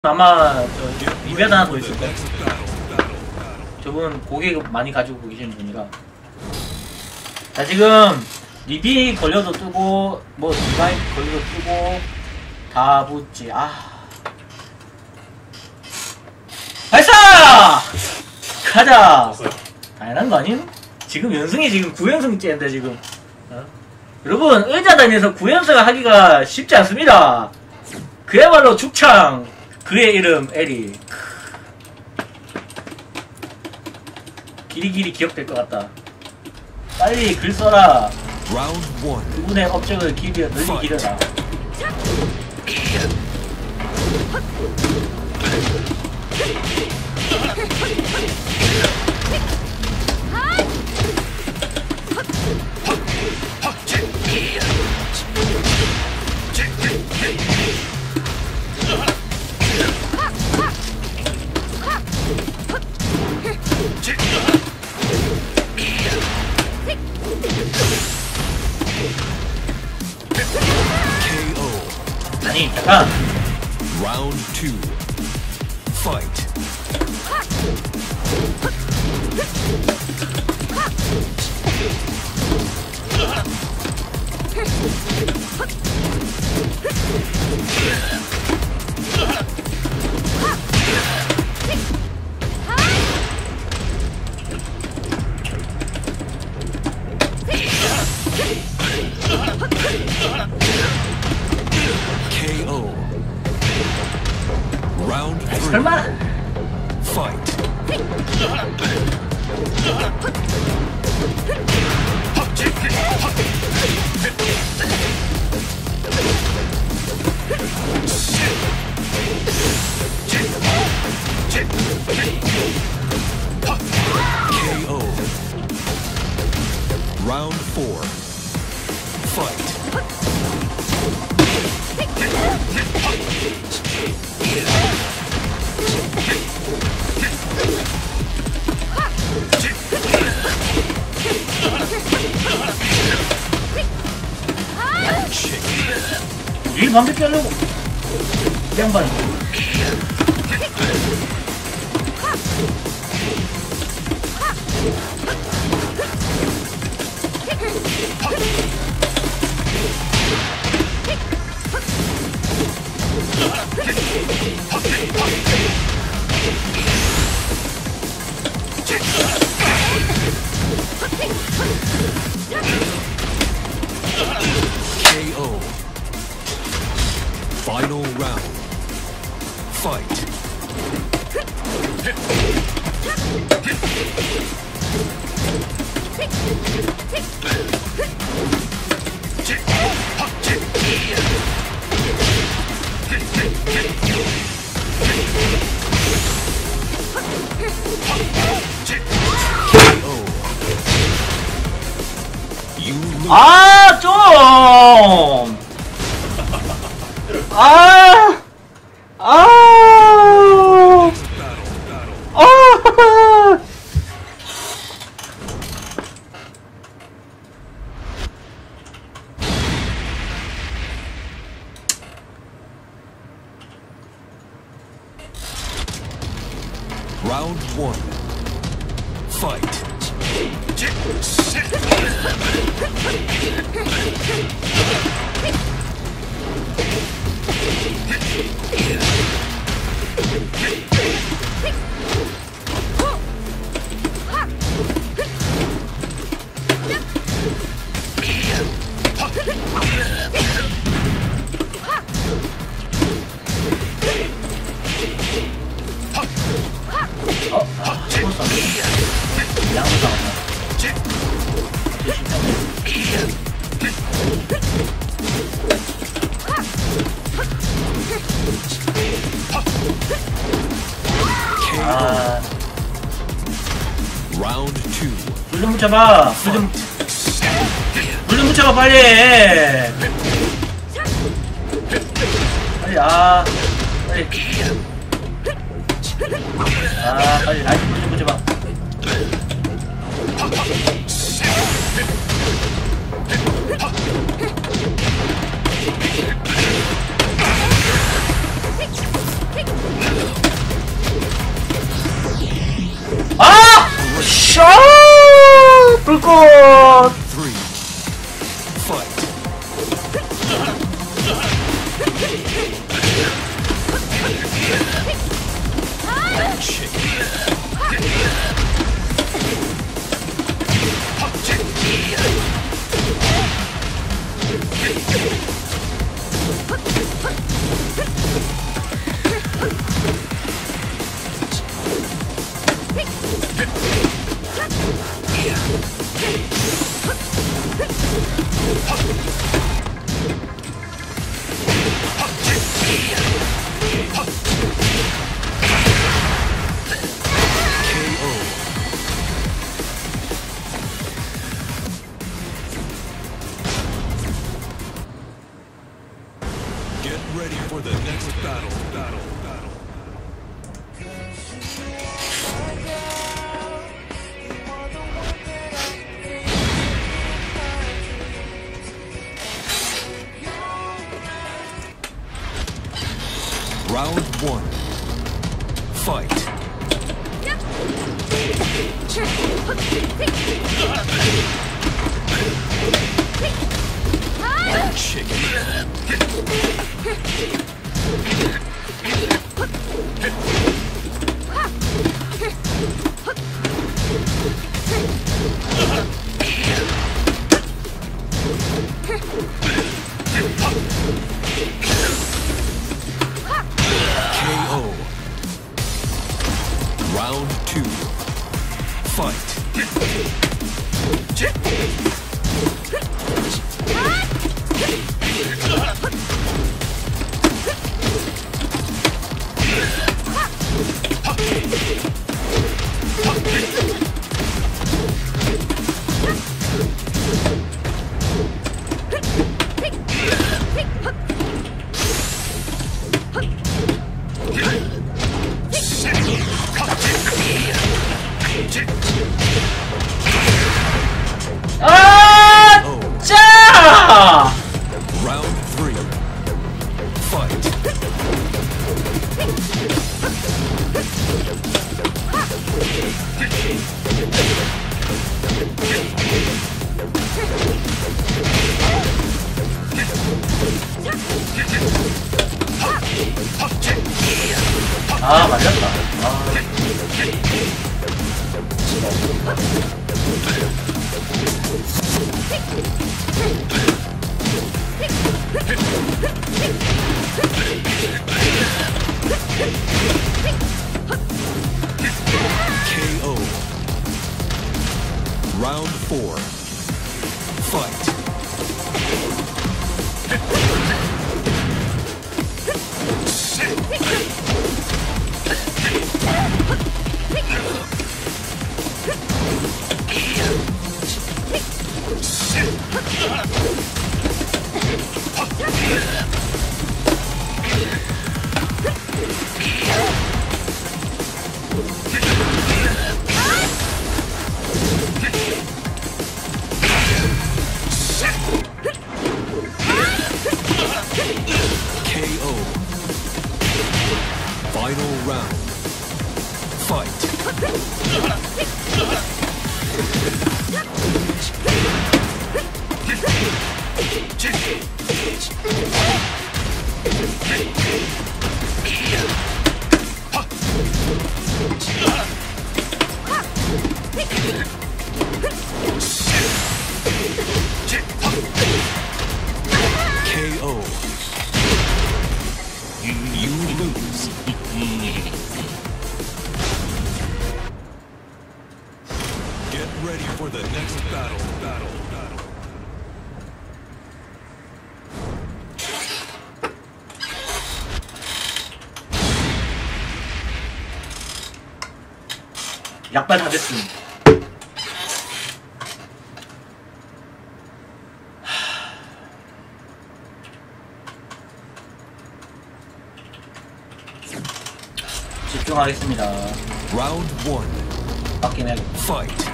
아마 리베드 하나 더 있을 거야. 저분 고객 많이 가지고 계시는 분이라. 자, 지금 리비 걸려도 뜨고 뭐 디바인 걸려도 뜨고 다 붙지. 발사! 가자! 당연한 거 아님? 지금 연승이 지금 9연승째인데 지금. 여러분, 의자 다니면서 9연승을 하기가 쉽지 않습니다. 그야말로 죽창. 그의 이름 에리. 길이길이 기억될 것 같다. 빨리 글 써라. 그분의 업적을 널리 기려라. 아니, 잠깐. Round 2. Fight. KO. Round 3. 설마? Fight. KO. Round 4. Fight. 일 반대께 하려고. 이 양반. KO. Final round. Fight. KO. You lose. 좀! Round 1. Fight. Round 2. 불 좀 붙여봐. 불 좀 붙여봐, 빨리. 빨리, 빨리. 빨리, 라이트 불 좀 붙여봐. 불꽃! 3. Fight. Get ready for the next battle. Round 1. Fight. KO. Round 2. Fight. 아! 짜! Round 3. Fight. 아, 맞았다. 아. KO. Round 4. Fight. KO. Final round. Fight. KO. You lose. Get ready for the next battle. 약발 다 됐습니다. 집중하겠습니다. Round 1. 맞긴 해야겠다. Fight.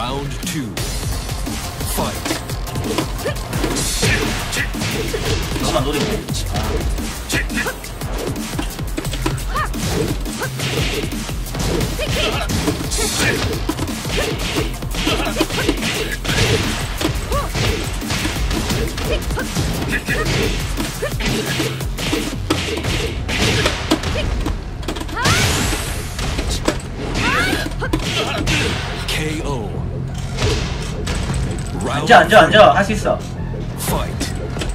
Round 2. Fight. 조금만 노리고. KO. Round 앉아. 할 수 있어. Fight.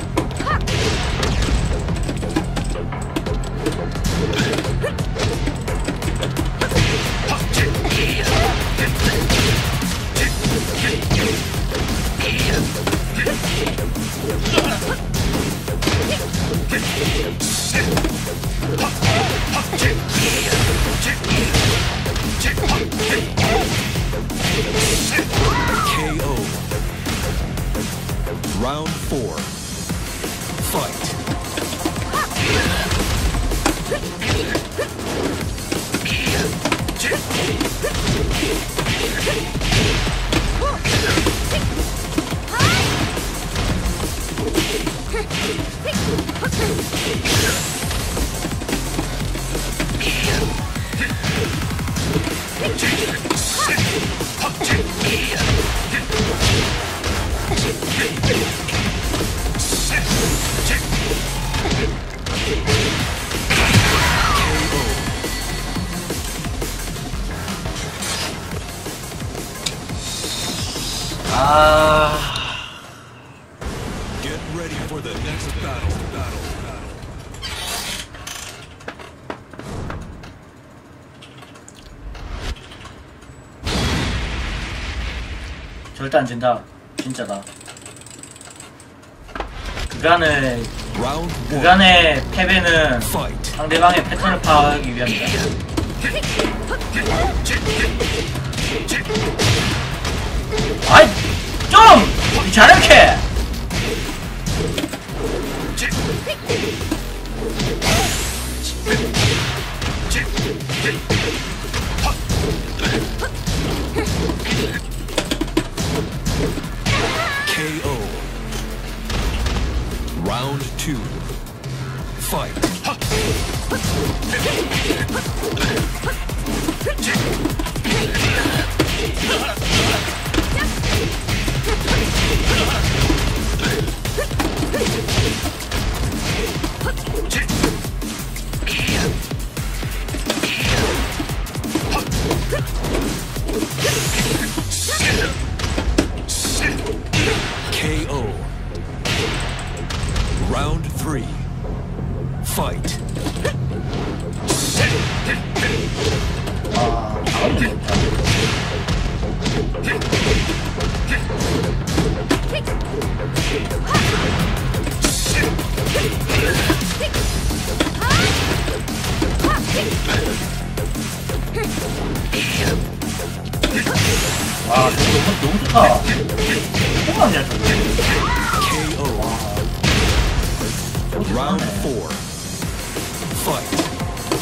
KO. Round 4. Fight. Get ready for the next battle. 절대 안 진다. 진짜다. 그간의 Round 1. 그간의 패배는 Fight. 상대방의 패턴을 파악하기 위함이다. 아이 좀 잘해. KO. Round 2. Fight. KO. Round 3. Fight. 와, 너무 좋다. 잠깐만요, KO. Round 4. Fight.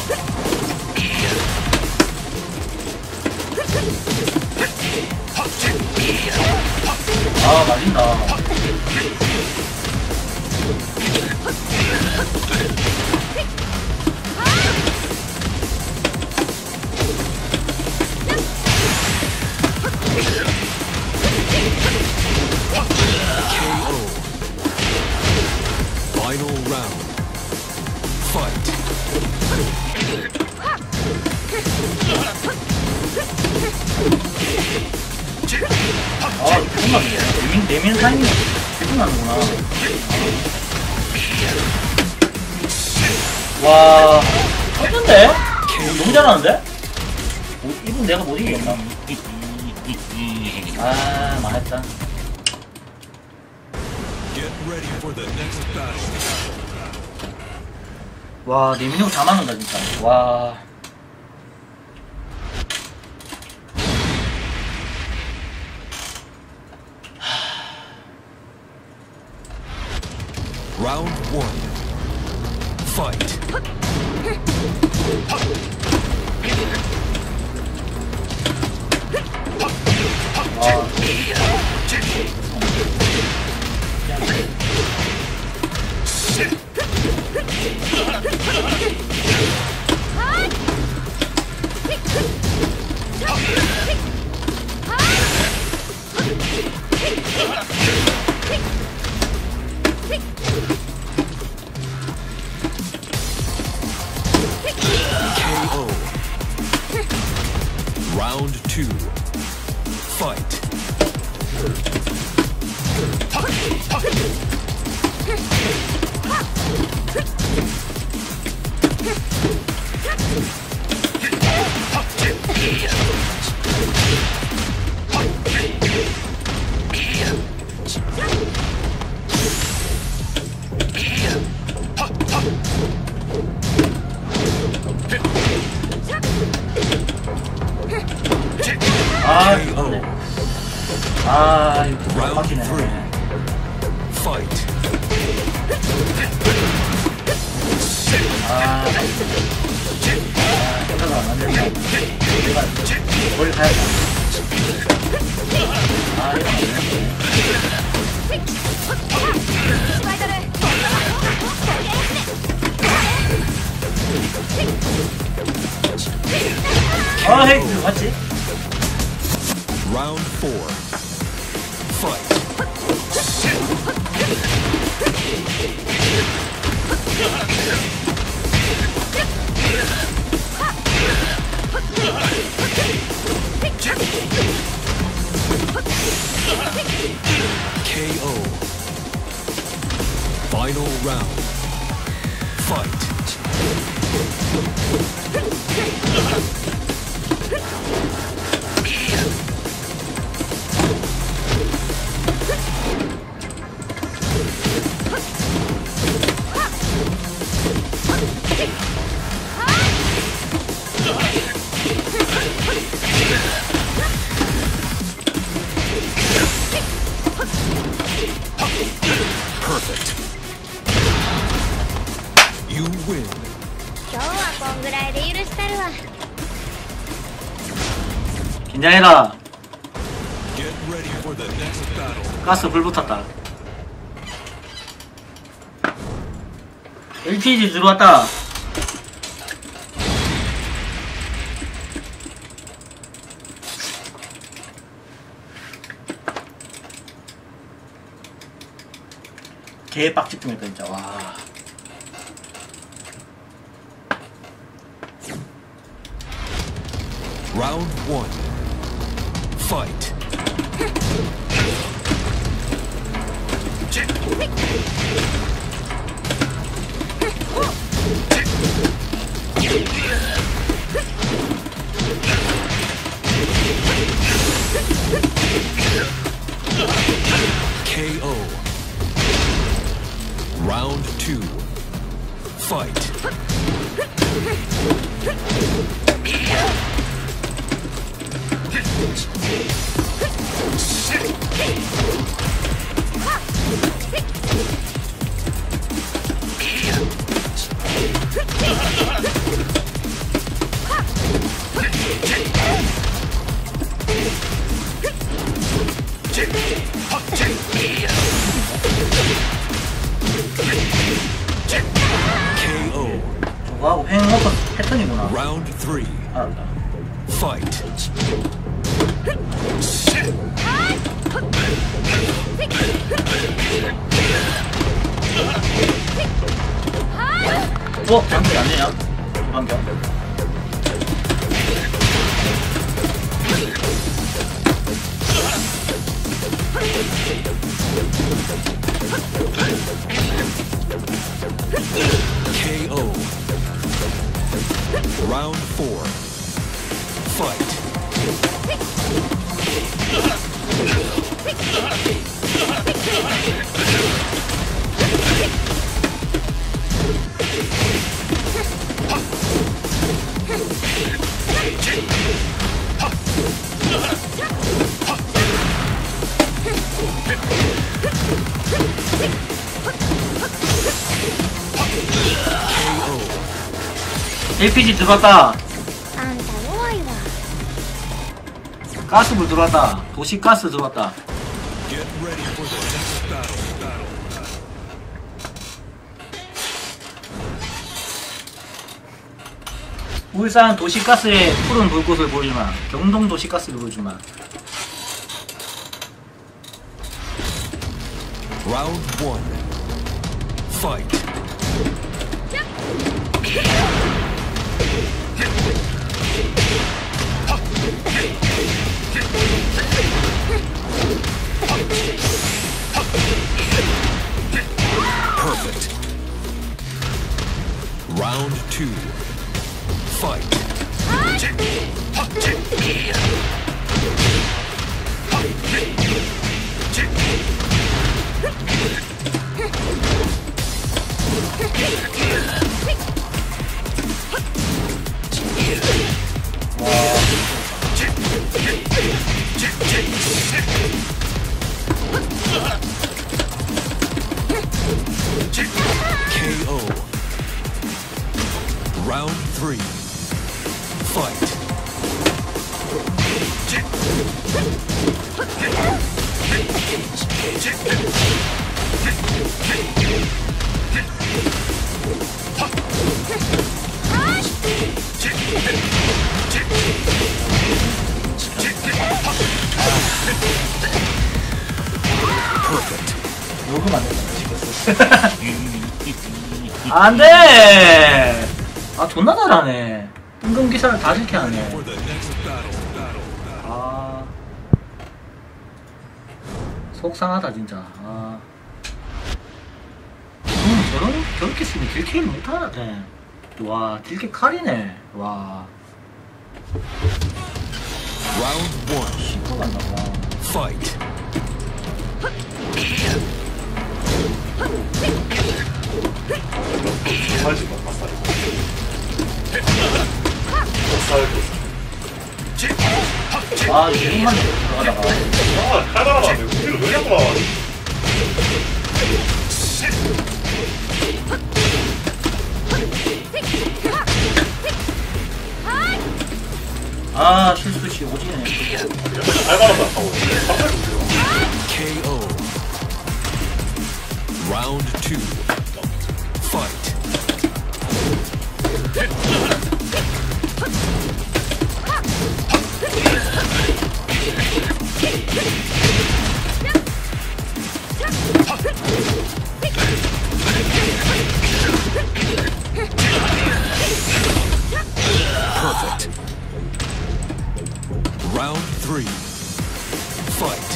아, 말린다. KO. Final round. Fight. 아, 정말 내민 타이밍이 대단하구나. 와, 어쩐데? 너무 잘하는데? 이분 내가 못 이기겠다. 아, 망했다. Get ready for the next battle. 와, 내민형 다 맞는다, 진짜. 와. Round 1. Fight. 와. Fight. 아, 이거네. 아, 이거 Round 빡치네. 3. Fight. 생각을 안 한다. 내가 머리 가야 돼. 아, 이거 안 되네. 아, 헤이, 맞지? Round 4. Fight. KO. Final round. Fight. Perfect. You win. 今日はこんぐらいで許したるわ。 긴장해라. Get ready for the next battle. 가스 불 붙었다. LPG 들어왔다. 개 빡집중했다 진짜. 와. Round 1. Fight. KO. Round 2. Fight. KO. 저거하고 횡워커 패턴이구나. Round 3. 알았다. Fight. 방금 안 되냐? 방금. KO. Round 4. Fight. LPG 들어왔다. あんた弱いわ。 가스불 들어왔다. 도시가스 들어왔다. Get ready for the next battle. 울산 도시가스의 푸른 불꽃을 보여주마. 경동 도시가스를 보여주마. Round 1. Fight. 녹음 안 된다. 안 돼! 아, 존나 잘하네. 임금 기사를 다 이렇게 하네. For the next battle. 아. 속상하다, 진짜. 아. 저렇게 쓰면 딜킬 못하네. 와, 딜킬 칼이네. 와. Round 1. 시커 간다, 와. Fight. 아, 이름만 들어가다가. 아, 칼바람 안 돼. 우리를 왜 자꾸 나와? 아, 실수시 오지네. 칼바람 나타고. KO. Round 2. Fight. Perfect. Round 3. Fight.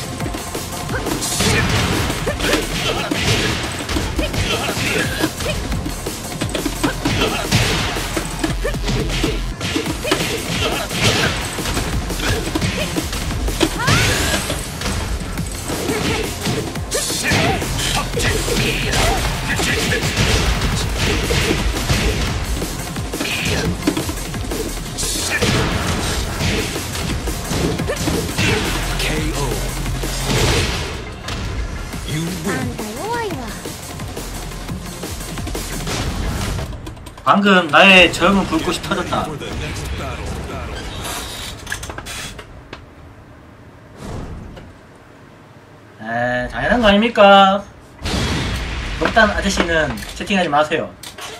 KO. You あ win. んた弱いわ。 방금 나의 젊은 불꽃이 터졌다. For the next battle. 에, 당연한 거 아닙니까? 일단 아저씨는 채팅하지 마세요.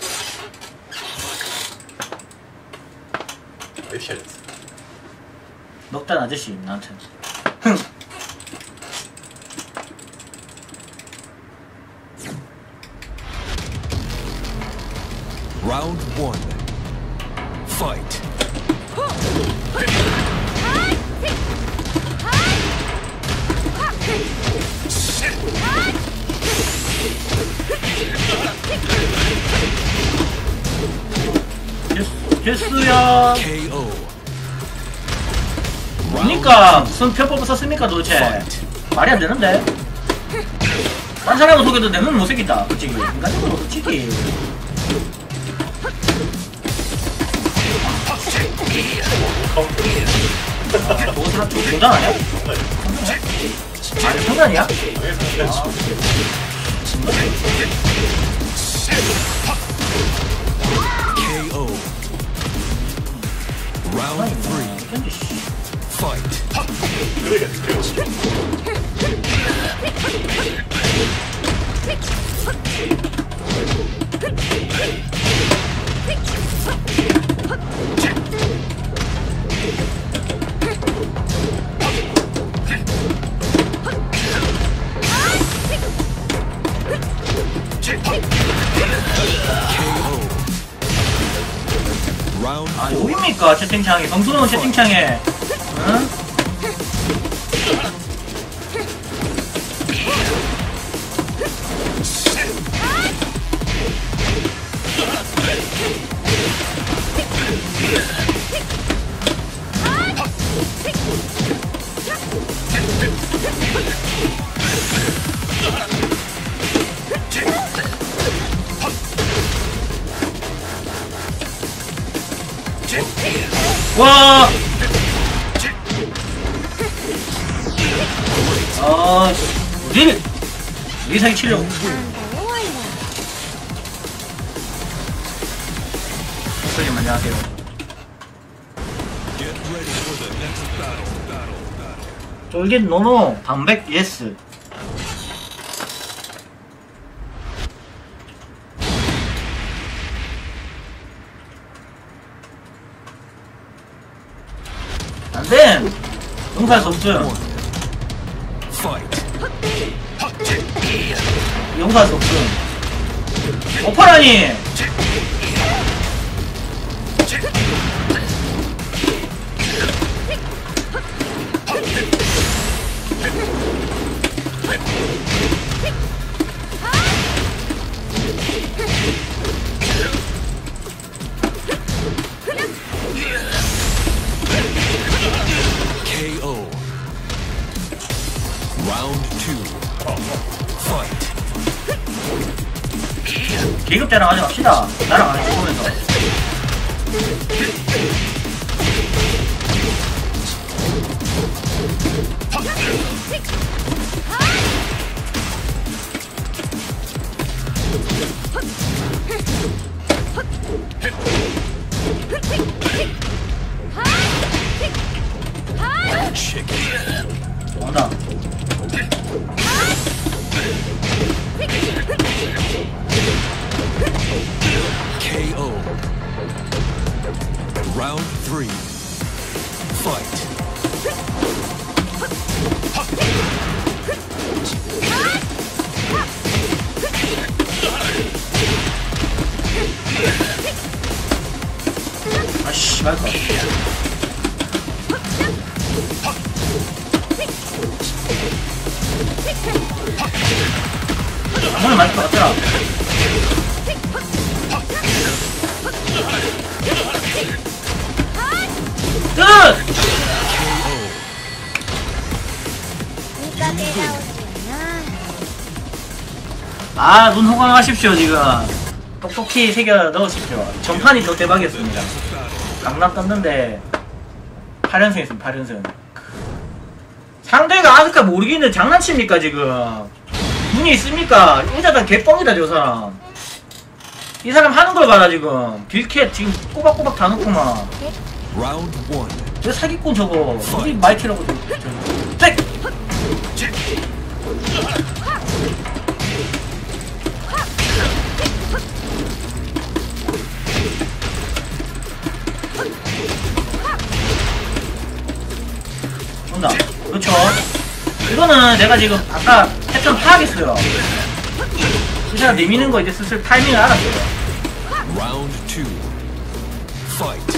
이렇게 해야지. 넉단 아저씨 나한테. 흥. Round 1. Fight. 필수야. KO. 뭡니까? 무슨 편법을 썼습니까 도대체? Fight. 말이 안 되는데? 딴 사람을 속여도 내 눈은 못생겼다 솔직히. 인간적으로 솔직히. 저거 사람 저거 공장 아니야? 아니 성단이야? KO. Round 3. Fight. KO. Round 아 4. 여기입니까 채팅창에 정수로운 채팅창에 응? 와! 아, 우리 리상이 치려고. あんた弱いわ。 선생님 안녕하세요. Get ready for the next battle. 쫄깃 노노 방백 예스. 안돼! 용서할 수 없음. 용서할 수 없음. 오퍼라니! KO. Round 2. Fight. 계급 자랑하지 맙시다. 나랑 안 해보면서. 온다. KO. Round 3. Fight. 아씨, 말까. 오늘 맞을 것 같더라. 끝! 아, 눈 호강하십시오, 지금. 똑똑히 새겨 넣으십시오. 전판이 더 대박이었습니다. 강남 떴는데, 8연승 했습니다, 8연승. 상대가 아스카 모르겠는데 장난칩니까, 지금? 눈이 있습니까? 의자단 개뻥이다, 저 사람. 이 사람 하는 걸 봐라, 지금. 딜캣 지금 꼬박꼬박 다 넣고만. Round 1. 저 사기꾼 저거. 우리 마이티라고. 백! 온다. 그렇죠. 이거는 내가 지금 아까 패턴 파악했어요. 이 사람 내미는 거 이제 슬슬 타이밍을 알았어요. Round 2. Fight.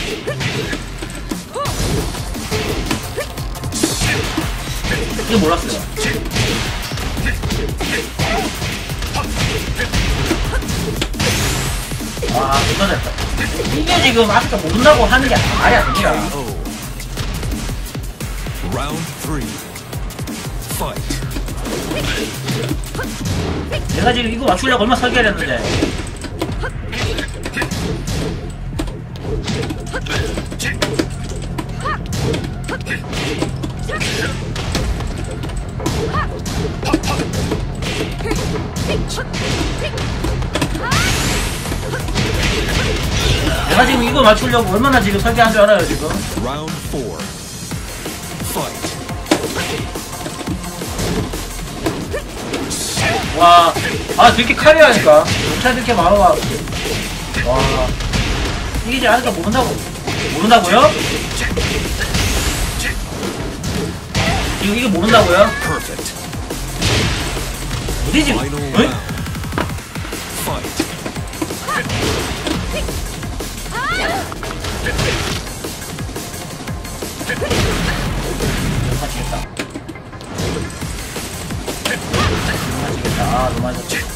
이거 몰랐어요. 와, 존나 잘했다. 이게 지금 아까 모른다고 하는 게 말이 안 됩니다. KO. Round 3. Fight. 내가 지금 이거 맞추려고 얼마나 설계를 했는데. 내가 지금 이거 맞추려고 얼마나 지금 설계한 줄 알아요, 지금? Round 4. Fight. 와, 아, 이렇게 카리하니까. 경찰 이렇게 바로 와. 와. 이게 이제 아니까 모른다고. 모른다고요? 이거 모른다고요? Perfect. 어디지? Final 어이? round. Fight. 맞히겠다. 맞히겠다. 아, 너무 많이 졌다.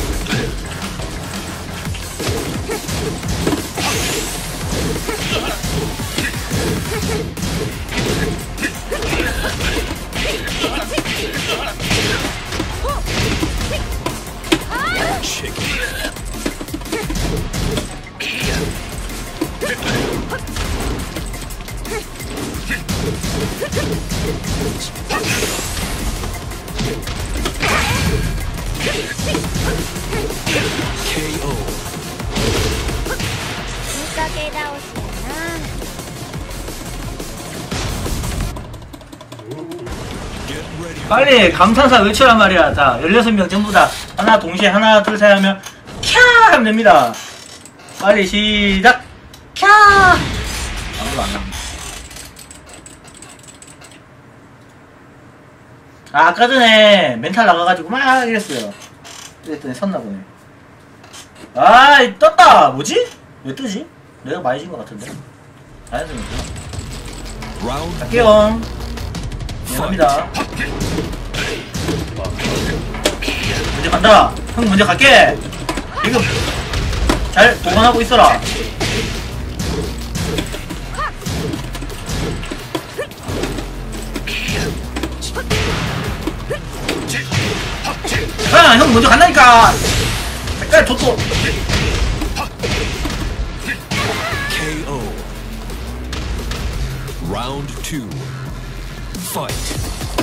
KO. かけ倒しやな。 빨리 감탄사 외쳐란 말이야. 자, 16명 전부 다 하나 동시에 하나 둘 셋 하면 캬 하면 됩니다. 빨리 시작. 캬. 아무도 안 나옵니다. 아, 아까 전에 멘탈 나가가지고 막 이랬어요. 그랬더니 섰나 보네. 아이, 떴다. 뭐지? 왜 뜨지? 내가 많이 진 것 같은데. 자연스럽구나. 갈게요. 미안합니다. 먼저 간다. 형 먼저 갈게. 지금 잘 보관하고 있어라. 아, 형 먼저 간다니까. 색깔 좋고. KO. Round 2. Fight.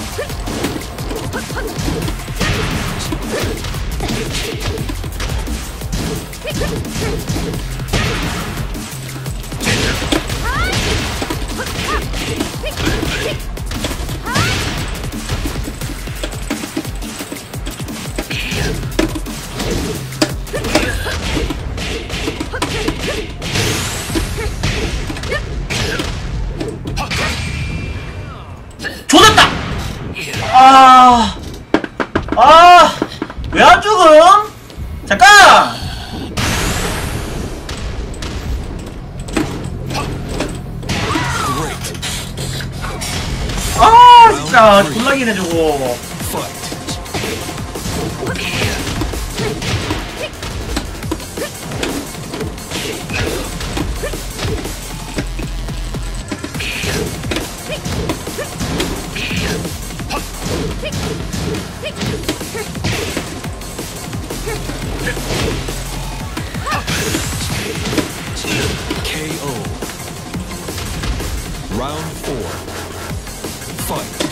조졌다! 왜 안 죽음? 잠깐! 진짜, 졸라기네, 저거. KO. Round 4. Fight.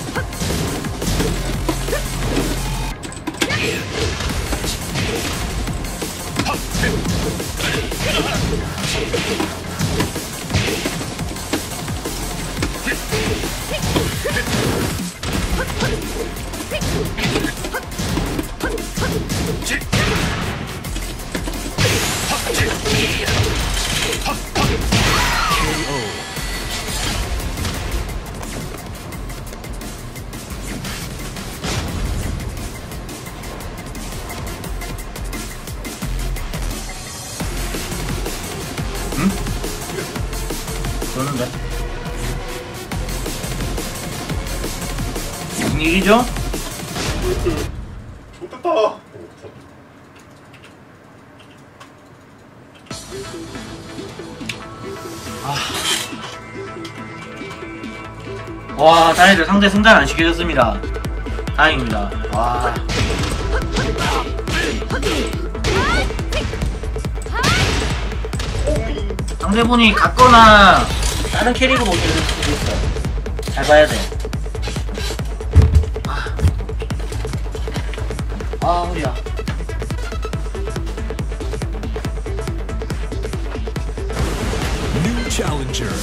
그러는데 무슨 일이죠? 좋겠다. 와, 다행히도 상대 승단 안 시켜줬습니다. 다행입니다. 와. 상대분이 같거나 다른 캐릭을 못 들을 수도 있어. 잘 봐야 돼. 허리야. New challenger.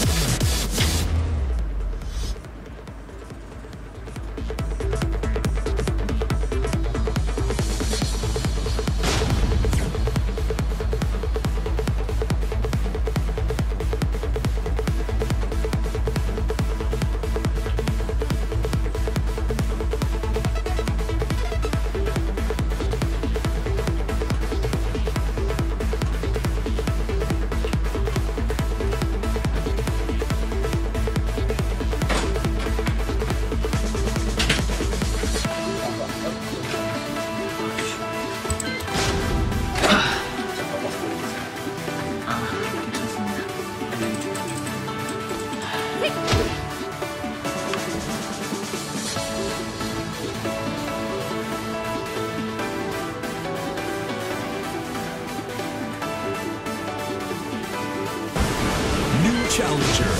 Challenger.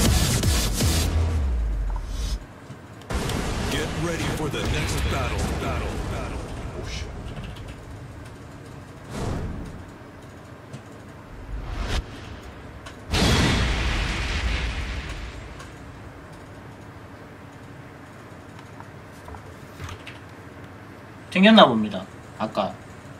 Get ready for the next battle. 오, 씨. 챙겼나 봅니다. 아까.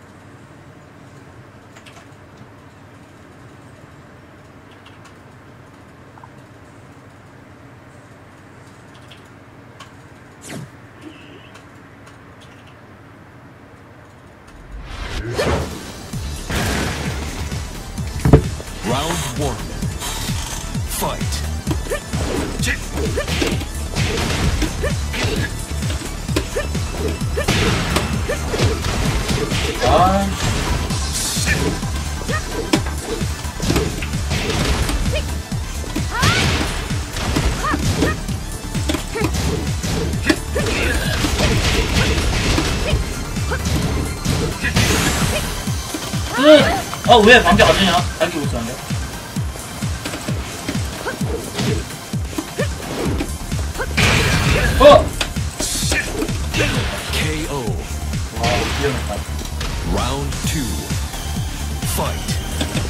Round 1. Fight. 아, 왜 방벽 안 되냐? 밝히고 있었는데. KO. 와, 위험했다. Round 2. Fight.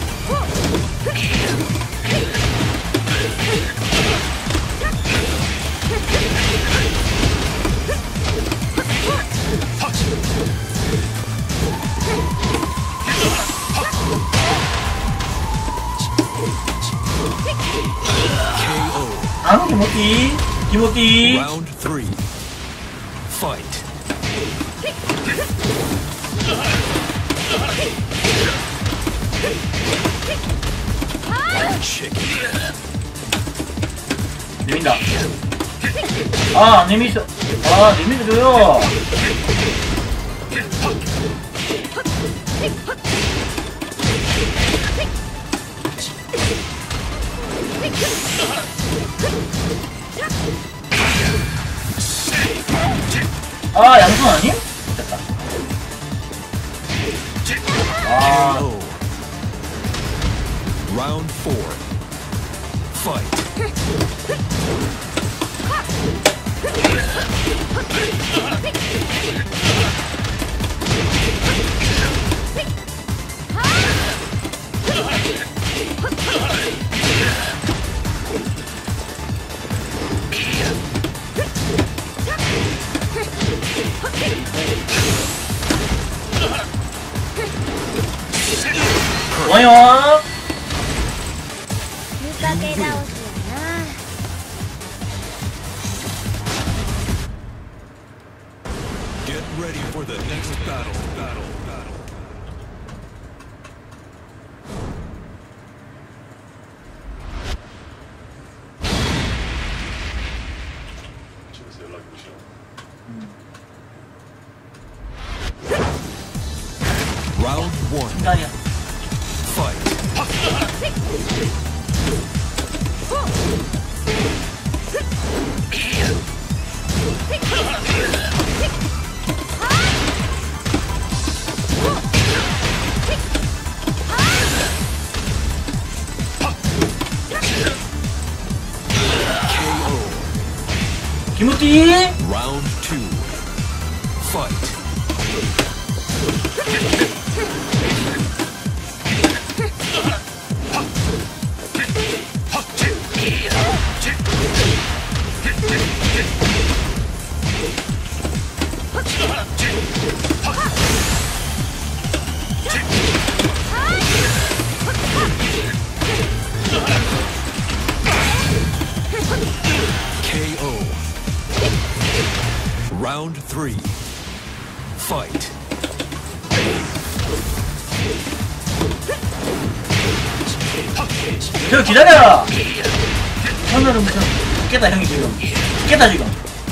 KO. 아, 김호띠. 김호띠. Round 3. Fight. Chicken. 내민다. 아, 안 내미죠. 아, 내미줘요. 아, 양손 아니? 됐다. 아, KO. Round 4. Fight. 좋아요. 見かけ倒しやな。 Get ready for the next battle. 집에서 연락이 오시나? Round 1. 순간이야. Fight. KO. 김호띠. Round 2. Fight. KO. Round 3. Fight. 저 기다려. 오늘은 무슨 죽겠다 형이 지금. 죽겠다 지금.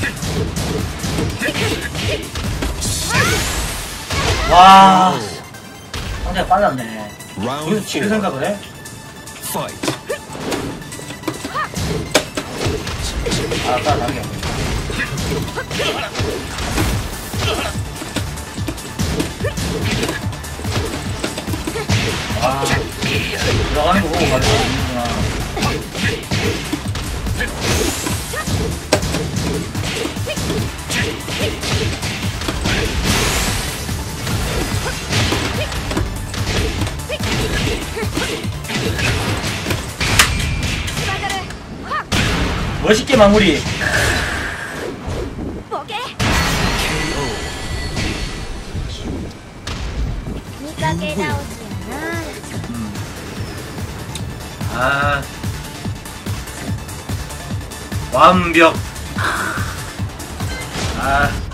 와, 상대가 빨랐네. Round 여기서 지를 4. 생각을 해? Fight. 알았다, 당겨. 아, 들어가는 거 보고 가지고 있는구나. 멋있게 마무리. ボケ。 KO. 내가 깨다오지 않아. 아 완벽. 아